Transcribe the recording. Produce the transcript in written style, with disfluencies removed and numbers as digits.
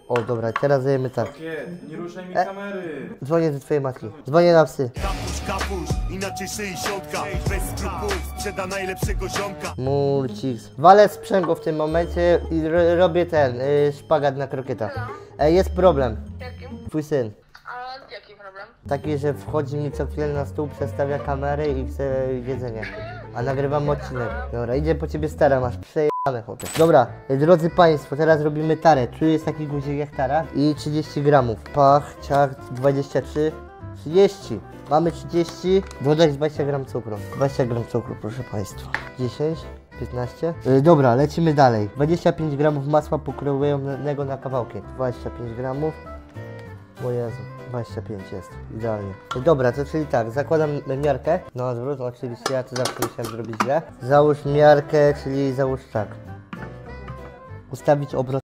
O, dobra, teraz dajemy tak. Nie ruszaj mi kamery. Dzwonię do twojej matki. Dzwonię na psy. Kapusz, inaczej 60. Bez skrupułów sprzeda najlepszego ziomka. Mulciks. Walę sprzęgło w tym momencie i robię ten, szpagat na krokietach. Jest problem. Jakim? Twój syn. A jaki problem? Taki, że wchodzi mi co chwilę na stół, przestawia kamery i chce jedzenie. A nagrywam odcinek. Dobra, idzie po ciebie stara, masz przejebane, chłopie. Dobra, drodzy państwo, teraz robimy tarę. Tu jest taki guzik jak tara i 30 gramów. Pach, ciach, 23, 30. Mamy 30, dodać 20 gram cukru. 20 gram cukru, proszę państwa. 10, 15. Dobra, lecimy dalej. 25 gramów masła pokrojonego na kawałki. 25 gramów. O Jezu, 25 jest, idealnie. Dobra, to czyli tak, zakładam miarkę. Na odwrót, oczywiście, ja to zawsze musiałem zrobić źle. Załóż miarkę, czyli załóż tak. Ustawić obrot.